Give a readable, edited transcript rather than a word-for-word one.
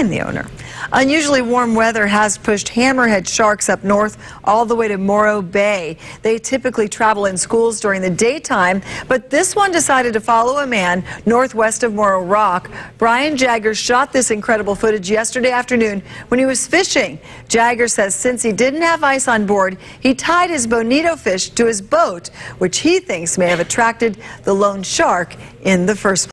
find the owner. Unusually warm weather has pushed hammerhead sharks up north all the way to Morro Bay. They typically travel in schools during the daytime, but this one decided to follow a man northwest of Morro Rock. Brian Jagger shot this incredible footage yesterday afternoon when he was fishing. Jagger says since he didn't have ice on board, he tied his bonito fish to his boat, which he thinks may have attracted the lone shark in the first place.